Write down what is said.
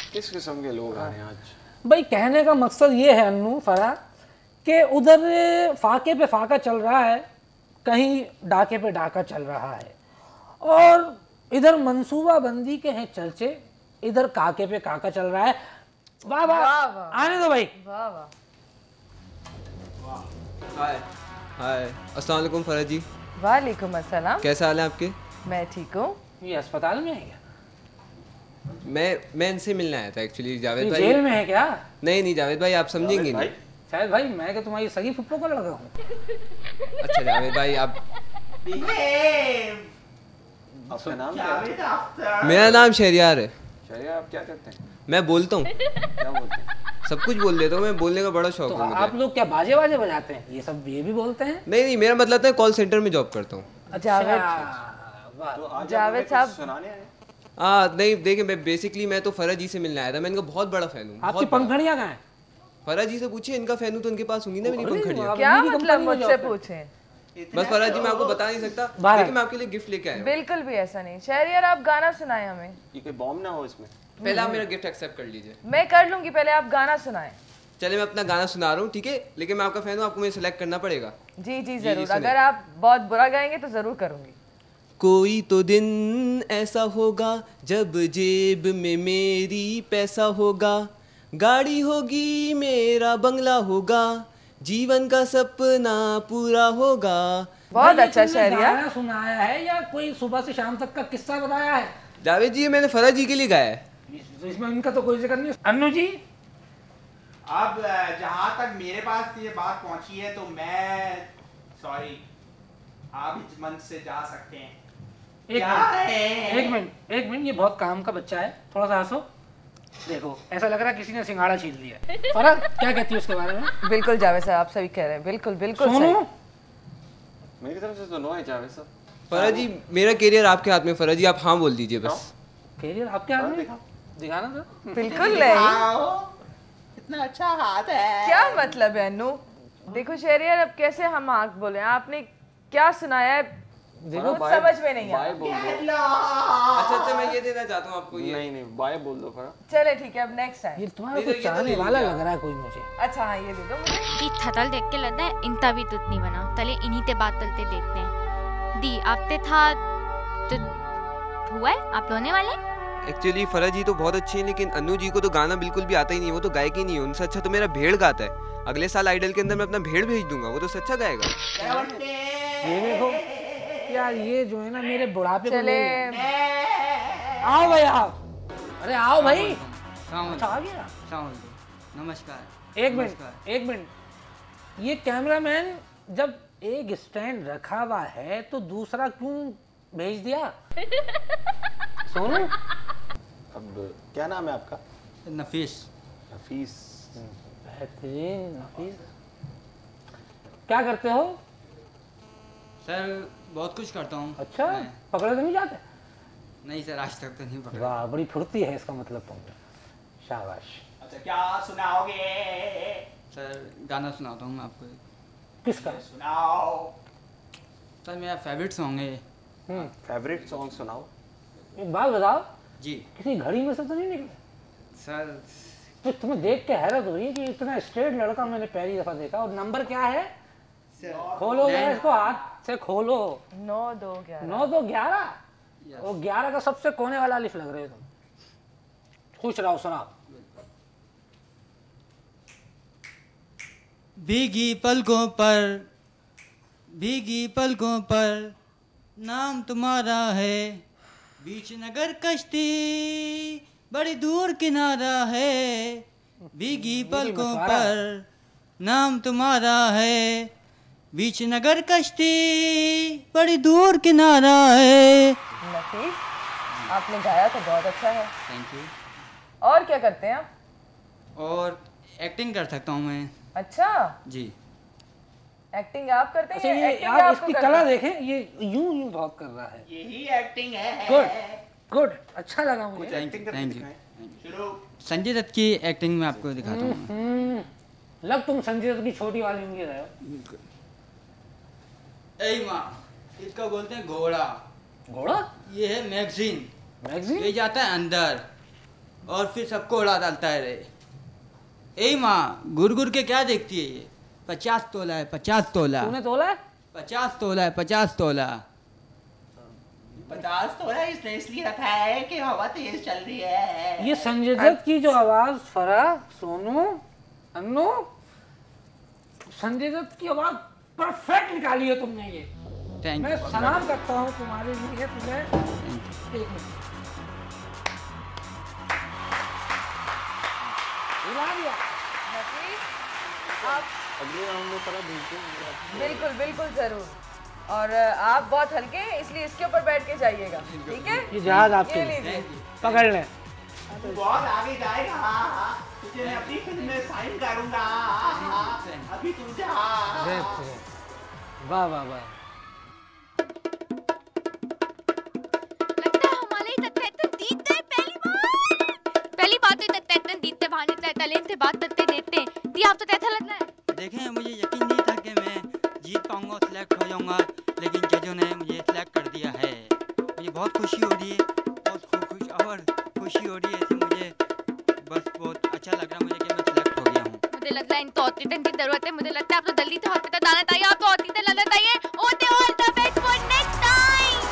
किस किस्म के लोग आ रहे हैं आज? भाई कहने का मकसद ये है अन्नू फरा कि उधर फाके पे फाका चल रहा है, कहीं डाके पे डाका चल रहा है, और इधर मंसूबा बंदी के हैं चर्चे, इधर काके पे काका चल रहा है। वाह वाह, आने दो भाई। वाह वाह। हाय हाय, अस्सलाम वालेकुम फरज जी। वालेकुम अस्सलाम। कैसे हाल है आपके? मैं ठीक हूँ। ये अस्पताल में है क्या? मैं इनसे मिलने आया था एक्चुअली। जावेद भाई जेल में है क्या? नहीं जावेद भाई, आप समझेंगे नहीं। शायद भाई मैं कि तुम्हारी सगी फुप्पो का लड़का हूँ। अच्छा जावेद भाई, आप आपका नाम क्या है? मेरा नाम शहरियार है। शहरियार, आप क्या करते हैं? मैं बोलता हूँ, क्या बोलते हैं? सब कुछ बोल देता हूँ, मैं बोलने का बड़ा शौक तो है मुझे। आप लोग क्या बाजे बाजे बजाते हैं? ये सब ये भी बोलते हैं? नहीं, मेरा मतलब है कॉल सेंटर में जॉब करता हूँ। जावेद साहब सुनाने आए? नहीं देखिए, मैं बेसिकली मैं तो फरज जी से मिलने आया था। मैं इनका बहुत बड़ा फैन हूँ। आपकी पंखड़ियाँ कहाँ हैं? फरज जी से पूछिए, इनका फैन हूँ तो उनके पास होंगी ना मेरी पंखड़ियाँ। क्या मतलब मुझसे पूछें? बस फरज जी मैं आपको बता नहीं सकता, लेकिन मैं आपके लिए गिफ्ट लेके आया हूँ। बिल्कुल भी ऐसा नहीं। शहरियार आप गाना सुनाए हमें। ये कोई बॉम्ब ना हो इसमें। पहले आप मेरा गिफ्ट एक्सेप्ट कर लीजिए। मैं कर लूंगी, पहले आप गाना सुनाएं। चले मैं अपना गाना सुना रहा हूँ, ठीक है? लेकिन मैं आपका फैन हूँ, आपको मुझे सिलेक्ट करना पड़ेगा। जी जी जरूर। अगर आप बहुत बुरा गाएंगे तो जरूर करूंगी। कोई तो दिन ऐसा होगा जब जेब में मेरी पैसा होगा, गाड़ी होगी मेरा बंगला होगा, जीवन का सपना पूरा होगा। बहुत भाई, अच्छा तुमने शहरियार। गाना सुनाया है या कोई सुबह से शाम तक का किस्सा बताया है? जावेद जी, मैंने फरज जी के लिए गाया है। तो इसमें इनका तो कोई जिक्र नहीं। अन्नू जी, अब जहाँ तक मेरे पास ये बात पहुँची है तो मैं सॉरी, आप इस मंच से जा सकते हैं। एक मिनट, ये बहुत काम का बच्चा है, थोड़ा सा हंसो। देखो ऐसा लग रहा है किसी ने सिंगाड़ा छीन लिया। फरज क्या कहती है उसके बारे में? बिल्कुल जावेद साहब, आप सही कह रहे हैं। बिल्कुल बिल्कुल सोनू, मेरी तरफ से तो नो है जावेद साहब। फरज जी, मेरा करियर आपके हाथ में। फरज जी, आप हाँ बोल दीजिए बस। कैरियर आपके हाथ में? दिखाना तो। बिल्कुल नहीं। इतना अच्छा हाथ है। क्या मतलब है अनु? देखो शहरियार, अब कैसे हम आँख बोले? आपने क्या सुनाया है देखो कुछ समझ में नहीं बाय आया। बोल दो। अच्छा, मैं ये देना चाहता हूँ आपको ये। नहीं बाय बोल दो फरा। चले ठीक है, अब नेक्स्ट टाइम। ये तुम्हारा कुछ चाहने वाला लग रहा है कोई मुझे। अच्छा हाँ, ये दे दो मुझे। ಈ ಥತಲ್ देख के लगता है इंता भी तुत नहीं बना तले इन्हीं ते बात तलते देखते हैं दी आपते था तो हुआ है आप लोने वाले। एक्चुअली फरज जी तो बहुत अच्छे हैं, लेकिन अनु जी को तो गाना बिल्कुल भी आता ही नहीं है। वो तो गायक ही नहीं है। उनसे अच्छा तो मेरा भेड़ गाता है। अगले साल आइडल के अंदर मैं अपना भेड़ भेज दूंगा, वो तो सच्चा गाएगा। ये देखो यार, ये जो है ना मेरे बुढ़ापे को चले आओ भाई, आओ। अरे आओ भाई। अच्छा आ गया। नमस्कार। एक मिनट, ये कैमरामैन जब एक स्टैंड रखा हुआ है तो दूसरा क्यों भेज दिया? सोनू, अब क्या नाम है आपका? नफीस। हफीज। बेहतरीन नफीस। क्या करते हो? सर बहुत कुछ करता हूँ। अच्छा, पकड़े तो नहीं जाते? नहीं सर, आज तक तो नहीं पकड़ा। वाह, बड़ी फुर्ती है इसका मतलब तुमने। शाबाश। अच्छा क्या सुनाओगे? सर गाना सुनाता हूँ मैं आपको। किसका? सुनाओ। सर मेरा फेवरेट सॉन्ग है। फेवरेट सॉन्ग सुनाओ। एक बात बताओ, जी किसी घड़ी में से तो नहीं निकले? सर। तो तुम्हें देख के हैरत हो रही है कि इतना स्ट्रेट लड़का मैंने पहली दफा देखा। और नंबर क्या है? खोलो जरा इसको, हाथ से खोलो। 9 2 11। 9 2 11। वो 11 का सबसे कोने वाला अलिफ लग रहे हो तुम। खुश रहो, सुनाओ। भीगी पलकों पर नाम तुम्हारा है, बीच नगर कश्ती बड़ी दूर किनारा है। भीगी पलकों पर नाम तुम्हारा है, बीच नगर कश्ती बड़ी दूर किनारा है। नफीस, आपने गाया तो बहुत अच्छा है। Thank you. और क्या करते हैं आप? और एक्टिंग कर सकता हूँ मैं। अच्छा, जी। एक्टिंग आप करते हैं? अच्छा, ये एक्टिंग आप आपको इसकी करते कला हैं? देखें, ये यूं बहुत कर रहा है। यही एक्टिंग है। गुड, अच्छा लगा मुझे। Thank you. शुरू। संजय दत्त की एक्टिंग में आपको दिखाता हूँ। लग तुम संजय दत्त की छोटी वाली उंगली रहे हो। ऐ माँ, इसका बोलते हैं घोड़ा। घोड़ा? ये है मैगजीन। मैगजीन? ये जाता है अंदर और फिर सबको उड़ा डालता है रे। ए माँ, गुड़ के क्या देखती है ये? 50 तोला है, 50 तोला। तूने तोला है? 50 तोला है, 50 तोला। 50 तोला इसने इसलिए रखा है कि हवा तेज चल रही है। ये संजय दत्त की जो आवाज फरा, सोनू, अन्नू, संजय दत्त की आवाज परफेक्ट निकाली है तुमने ये। थैंक मैं यू। सलाम करता हूँ तुम्हारे लिए। तुम्हें एक मिनट हिला दिया। नफीस, आप अगले राउंड में फरा भेजते हैं। बिल्कुल बिल्कुल जरूर। और आप बहुत हल्के हैं इसलिए इसके ऊपर बैठ के जाइएगा, ठीक है? ये जहाज आपके ये लिए। लीजिए। पकड़ ले। तू बहुत आगे जाएगा। हाँ, तुझे मैं अपनी फिल्म में साइन करूंगा। अभी तू जा। वाह वाह वाह। लगता है हमारे तत्तेतन दीते पहली बात तो तत्तेतन दीते भाने तलेन थे बात तत्ते देते दी। आप तो तैथा लगना है। देखें, मुझे यकीन नहीं था कि मैं जीत पाऊंगा, सिलेक्ट हो जाऊंगा, लेकिन जजों ने मुझे सिलेक्ट कर दिया है। मुझे बहुत खुशी हो रही है, बहुत खुशी हो रही है ऐसे। मुझे बस बहुत अच्छा लग रहा है मुझे कि मैं सिलेक्ट हो गया हूँ। मुझे लगता है इन तो औतीतन की जरूरत है। मुझे लगता है आप तो जल्दी से हॉस्पिटल जाना चाहिए। आप तो औतीतन लगना चाहिए। ओते all the best for next time.